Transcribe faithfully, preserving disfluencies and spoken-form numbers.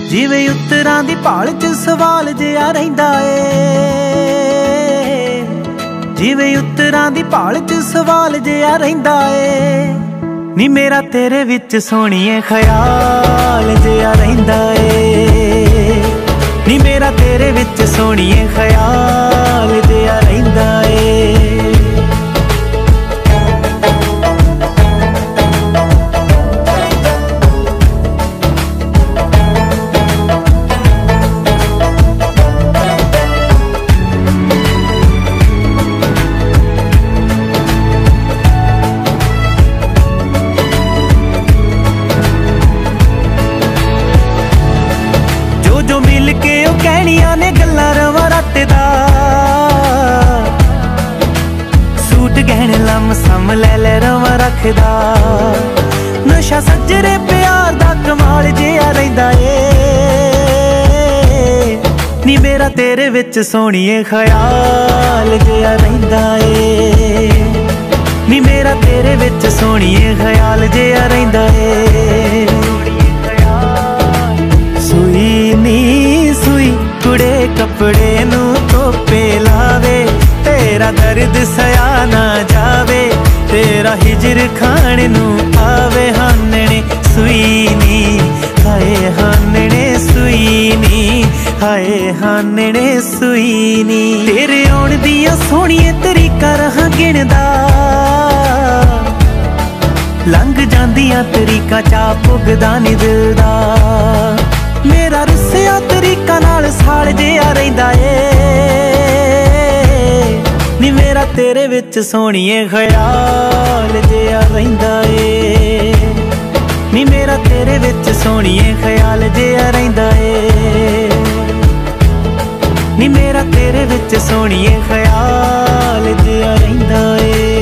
ਜਿਵੇਂ ਉੱਤਰਾਂ ਦੀ ਭਾਲ ਚ ਸਵਾਲ ਜਿਹਾ ਰਹਿੰਦਾ ਏ, ਜਿਵੇਂ ਉੱਤਰਾਂ ਦੀ ਭਾਲ ਚ ਸਵਾਲ ਜਿਹਾ ਰਹਿੰਦਾ ਏ। ਨੀ ਮੇਰਾ ਤੇਰੇ ਵਿੱਚ ਸੋਹਣੀਏ ਖਿਆਲ ਜਿਹਾ ਰਹਿੰਦਾ ਏ, ਨੀ ਮੇਰਾ ਤੇਰੇ ਵਿੱਚ ਸੋਹਣੀਏ ਖਿਆਲ ਜਿਹਾ ਰਹਿੰਦਾ ਏ। ਜੋ ਮਿਲ ਕੇ ਉਹ ਕਹਿਣੀਆਂ ਨੇ ਗੱਲਾਂ ਰਵਾਂ ਰੱਟ ਦਾ, ਸੂਟ ਗਹਿਣੇ ਲੰਮ ਸਮ ਲੈ ਲੈ ਰਵਾਂ ਰੱਖਦਾ। ਨਸ਼ਾ ਸੱਜਰੇ ਪਿਆਰ ਦਾ ਕਮਾਲ ਜਿਹਾ ਰਹਿੰਦਾ ਏ, ਨੀ ਮੇਰਾ ਤੇਰੇ ਵਿੱਚ ਸੋਹਣੀਏ ਖਿਆਲ ਜਿਹਾ ਰਹਿੰਦਾ ਏ, ਨੀ ਮੇਰਾ ਤੇਰੇ ਵਿੱਚ ਸੋਹਣੀਏ ਖਿਆਲ ਜਿਹਾ ਰਹਿੰਦਾ ਏ। ਸੂਈ ਨੀ ਸੂਈ ਕੁੜੇ ਕੱਪੜੇ ਨੂੰ ਧੋਪੇ ਲਾਵੇ, ਤੇਰਾ ਦਰਦ ਸਿਆ ਨਾ ਜਾਵੇ, ਤੇਰਾ ਹਿਜਰ ਖਾਣ ਨੂੰ ਆਵੇ। ਹਾਨਣੇ ਸੂਈ ਨੀ ਹਾਏ ਹਾਨਣੇ ਸੂਈ ਨੀ ਹਾਏ ਹਾਨਣੇ ਸੂਈ ਨੀ। ਤੇਰੇ ਆਉਣ ਦੀਆਂ ਸੋਹਣੀਏ ਤਰੀਕਾਂ ਰਹਾਂ ਗਿਣਦਾ, ਲੰਘ ਜਾਂਦੀਆਂ ਤਰੀਕਾਂ ਚਾ ਪੁੱਗਦਾ ਨੀ ਦਿਲ ਦਾ। ਮੇਰਾ ਰੁੱਸਿਆ ਤਰੀਕਾ ਨਾਲ ਸਾਲ ਜਿਹਾ ਰਹਿੰਦਾ ਏ, ਨੀ ਮੇਰਾ ਤੇਰੇ ਵਿੱਚ ਸੋਹਣੀਏ ਖਿਆਲ ਜਿਹਾ ਰਹਿੰਦਾ ਏ, ਨੀ ਮੇਰਾ ਤੇਰੇ ਵਿੱਚ ਸੋਹਣੀਏ ਖਿਆਲ ਜਿਹਾ ਰਹਿੰਦਾ ਏ, ਨੀ ਮੇਰਾ ਤੇਰੇ ਵਿੱਚ ਸੋਹਣੀਏ ਖਿਆਲ ਜਿਹਾ ਰਹਿੰਦਾ ਏ।